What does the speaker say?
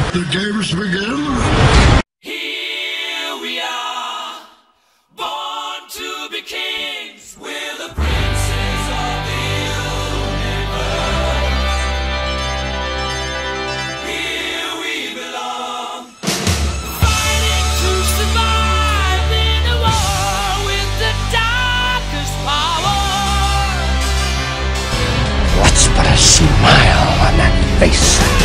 The games begin. Here we are, born to be kings. We're the princes of the universe. Here we belong, fighting to survive in a war with the darkest power. What's but a smile on that face?